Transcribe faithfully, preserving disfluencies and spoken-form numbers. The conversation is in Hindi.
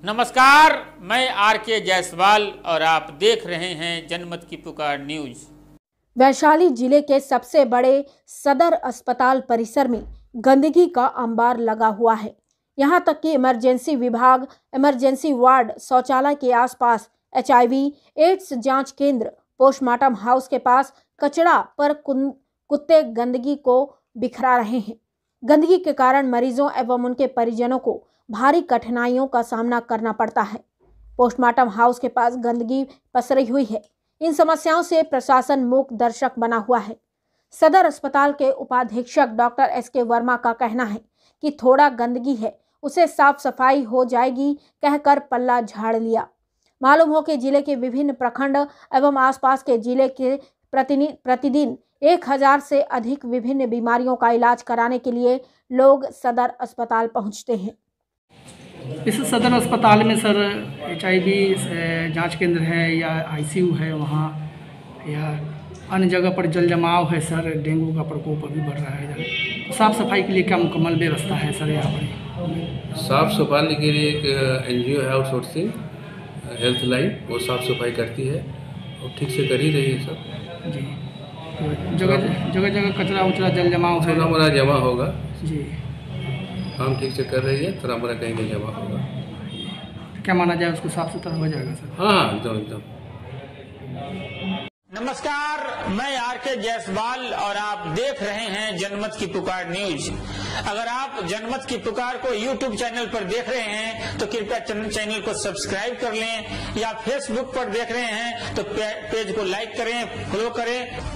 नमस्कार, मैं आर के जायसवाल और आप देख रहे हैं जनमत की पुकार न्यूज। वैशाली जिले के सबसे बड़े सदर अस्पताल परिसर में गंदगी का अंबार लगा हुआ है। यहां तक कि इमरजेंसी विभाग, इमरजेंसी वार्ड, शौचालय के आसपास, एचआईवी एड्स जांच केंद्र, पोस्टमार्टम हाउस के पास कचरा पर कुत्ते गंदगी को बिखरा रहे हैं। गंदगी के कारण मरीजों एवं उनके परिजनों को भारी कठिनाइयों का सामना करना पड़ता है। पोस्टमार्टम हाउस के पास गंदगी पसरी हुई है। इन समस्याओं से प्रशासन मूक दर्शक बना हुआ है। सदर अस्पताल के उपाधीक्षक डॉक्टर एस के वर्मा का कहना है कि थोड़ा गंदगी है, उसे साफ सफाई हो जाएगी कहकर पल्ला झाड़ लिया। मालूम हो कि जिले के विभिन्न प्रखंड एवं आसपास के जिले के प्रतिदिन एक हजार से अधिक विभिन्न बीमारियों का इलाज कराने के लिए लोग सदर अस्पताल पहुंचते हैं। इस सदर अस्पताल में सर एचआईवी जांच केंद्र है या आईसीयू है, वहाँ या अन्य जगह पर जल जमाव है सर। डेंगू का प्रकोप अभी बढ़ रहा है इधर। तो साफ़ सफाई के लिए क्या मुकम्मल व्यवस्था है सर यहाँ पर? साफ़ सफाई के लिए एक एनजीओ है आउटसोर्सिंग हेल्थ लाइन, वो साफ़ सफाई करती है और ठीक से कर ही रही है सब जी। तो जगह जगह जगह कचरा उचरा जल जमाव है, थोड़ा मोड़ा जमा होगा जी। काम ठीक से कर रही है, थोड़ा मोड़ा कहीं नहीं जमा होगा। क्या माना जाए, उसको साफ सुथरा हो जाएगा सर? हाँ, एकदम एकदम। नमस्कार, मैं आर के जायसवाल और आप देख रहे हैं जनमत की पुकार न्यूज। अगर आप जनमत की पुकार को यूट्यूब चैनल पर देख रहे हैं तो कृपया चैनल को सब्सक्राइब कर लें, या फेसबुक पर देख रहे हैं तो पेज को लाइक करें, फॉलो करें।